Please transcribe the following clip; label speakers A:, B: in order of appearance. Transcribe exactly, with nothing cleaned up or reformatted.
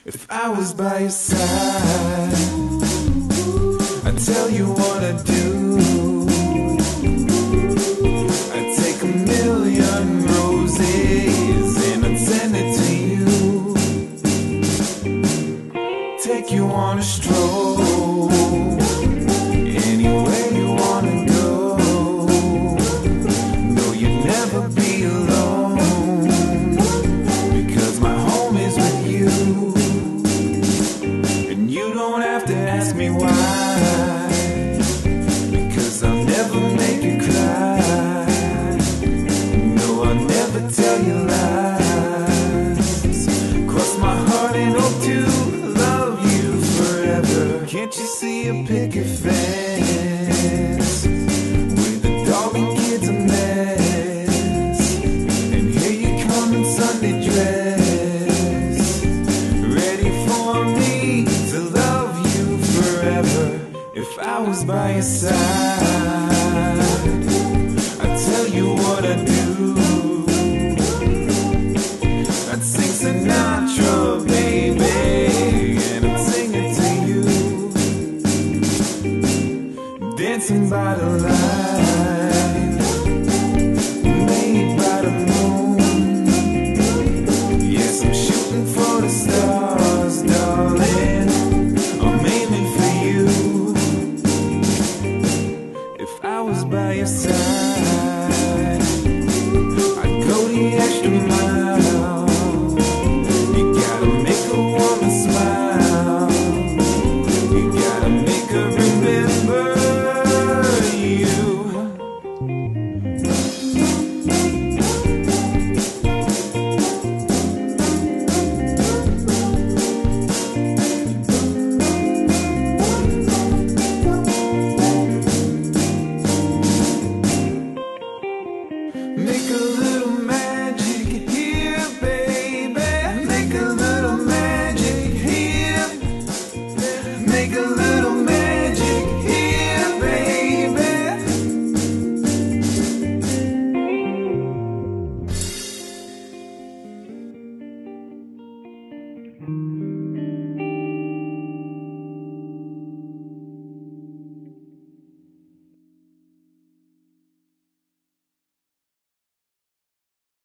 A: If I was by your side, I'd tell you what I'd do. I'd take a million roses and I'd send it to you. Take you on a stroll, anywhere you wanna go. No, you'd never be alone, because my home is with you. You don't have to ask me why, because I'll never make you cry. No, I'll never tell you lies. Cross my heart and hope to love you forever. Can't you see a picket fence with a dog and kids a mess? And here you come in Sunday dress, ready for me to love you forever. If I was by your side, I'd tell you what I'd do. I'd sing Sinatra, baby, and I'd sing it to you. Dancing by the light made by the moon. Yes, I'm shooting for the stars, darling. I'm aiming for you. If I was by your side, I'd go the extra mile. You gotta make a woman smile. You gotta make her remember you. Make a little